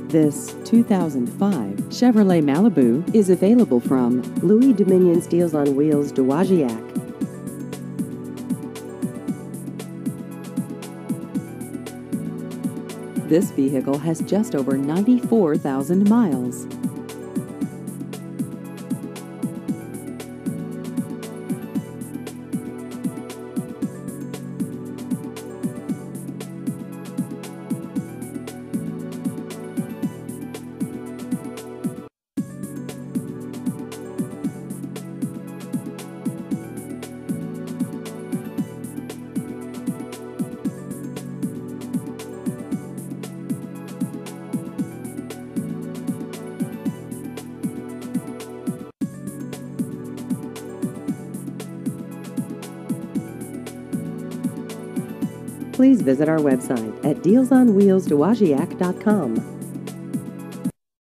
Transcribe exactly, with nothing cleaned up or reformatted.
This two thousand five Chevrolet Malibu is available from Louie Dominion's Deals on Wheels Dowagiac. This vehicle has just over ninety-four thousand miles. Please visit our website at deals on wheels dowagiac dot com.